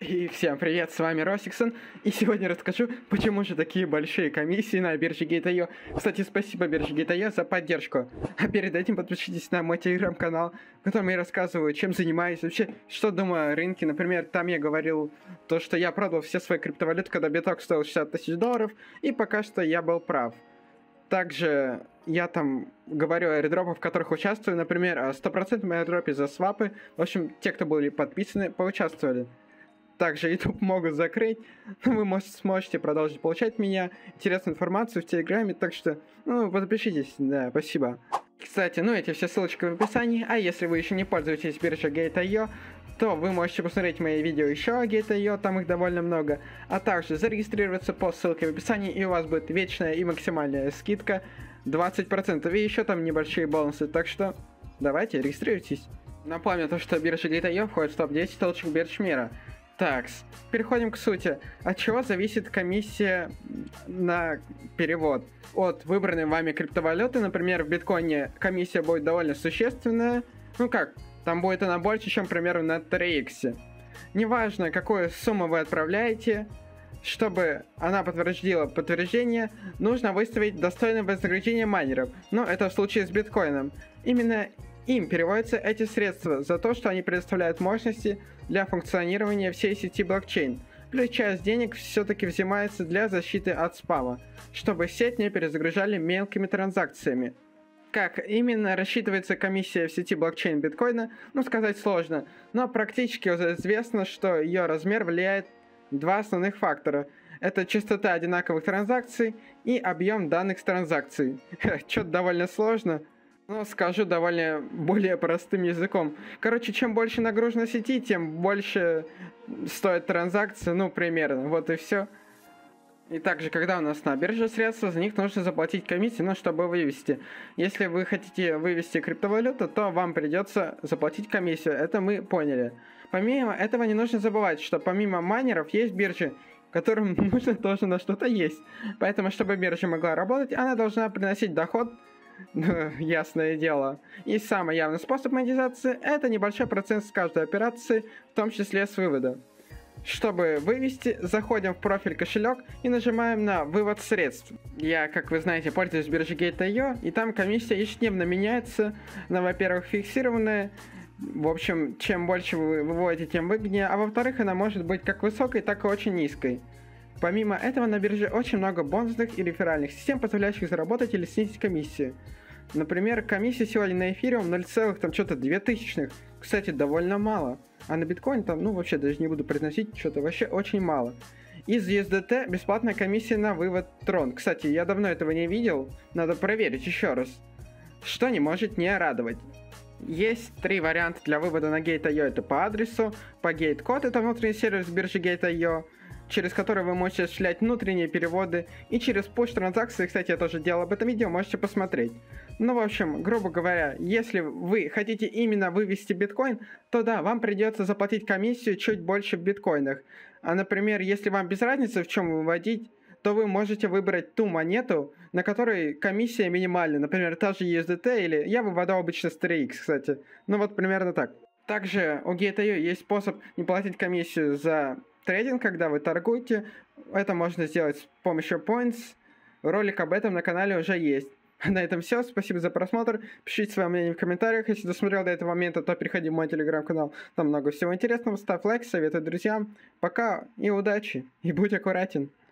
И всем привет, с вами Росиксон, и сегодня расскажу, почему же такие большие комиссии на бирже Gate.io. Кстати, спасибо бирже Gate.io за поддержку. А перед этим подпишитесь на мой телеграм-канал, в котором я рассказываю, чем занимаюсь, вообще, что думаю о рынке. Например, там я говорил то, что я продал все свои криптовалюты, когда биток стоил $60 000, и пока что я был прав. Также я там говорю о airdropах, в которых участвую, например, о 100% airdropе за свапы. В общем, те, кто были подписаны, поучаствовали. Также YouTube могут закрыть, но вы сможете продолжить получать меня, интересную информацию в Телеграме, так что, подпишитесь, да, спасибо. Кстати, эти все ссылочки в описании, а если вы еще не пользуетесь биржей Gate.io, то вы можете посмотреть мои видео еще о Gate.io, там их довольно много, а также зарегистрироваться по ссылке в описании, и у вас будет вечная и максимальная скидка 20%, и еще там небольшие бонусы, так что давайте, регистрируйтесь. Напомню то, что биржа Gate.io входит в топ-10 лучших бирж мира. Так, переходим к сути. От чего зависит комиссия на перевод? От выбранной вами криптовалюты, например, в биткоине комиссия будет довольно существенная. Там будет она больше, чем, к примеру, на TRX. Неважно, какую сумму вы отправляете, чтобы она подтвердила подтверждение, нужно выставить достойное вознаграждение майнеров. Это в случае с биткоином. Именно им переводятся эти средства за то, что они предоставляют мощности для функционирования всей сети блокчейн. Плюс часть денег все-таки взимается для защиты от спама, чтобы сеть не перезагружали мелкими транзакциями. Как именно рассчитывается комиссия в сети блокчейн биткоина, сказать сложно, но практически уже известно, что ее размер влияет два основных фактора. Это частота одинаковых транзакций и объем данных с транзакций. Что-то довольно сложно. Скажу довольно более простым языком. Чем больше нагружено сети, тем больше стоит транзакция, примерно. Вот и все. И также, когда у нас на бирже средства, за них нужно заплатить комиссию, чтобы вывести. Если вы хотите вывести криптовалюту, то вам придется заплатить комиссию. Это мы поняли. Помимо этого, не нужно забывать, что помимо майнеров есть биржи, которым нужно тоже на что-то есть. Поэтому, чтобы биржа могла работать, она должна приносить доход. Ясное дело. И самый явный способ монетизации – это небольшой процент с каждой операции, в том числе с вывода. Чтобы вывести, заходим в профиль кошелек и нажимаем на вывод средств. Я, как вы знаете, пользуюсь биржей Gate.io, и там комиссия ежедневно меняется. Она, во-первых, фиксированная. В общем, чем больше вы выводите, тем выгоднее. А во-вторых, она может быть как высокой, так и очень низкой. Помимо этого, на бирже очень много бонусных и реферальных систем, позволяющих заработать или снизить комиссию. Например, комиссия сегодня на эфире 0,2. Кстати, довольно мало. А на биткоин вообще даже не буду произносить, что-то вообще очень мало. Из USDT бесплатная комиссия на вывод Tron. Кстати, я давно этого не видел, надо проверить еще раз. Что не может не радовать. Есть три варианта для вывода на Gate.io. Это по адресу, по Gate-код, это внутренний сервис биржи Gate.io, через который вы можете осуществлять внутренние переводы, и через push-транзакции, кстати, я тоже делал об этом видео, можете посмотреть. В общем, грубо говоря, если вы хотите именно вывести биткоин, то да, вам придется заплатить комиссию чуть больше в биткоинах. А, например, если вам без разницы, в чем выводить, то вы можете выбрать ту монету, на которой комиссия минимальна, например, та же USDT, или я вывожу обычно с TRX, кстати. Примерно так. Также у Gate.io есть способ не платить комиссию за трейдинг, когда вы торгуете. Это можно сделать с помощью Points. Ролик об этом на канале уже есть. На этом все. Спасибо за просмотр. Пишите свое мнение в комментариях. Если досмотрел до этого момента, то переходи в мой телеграм-канал. Там много всего интересного. Ставь лайк, советуй друзьям. Пока и удачи. И будь аккуратен.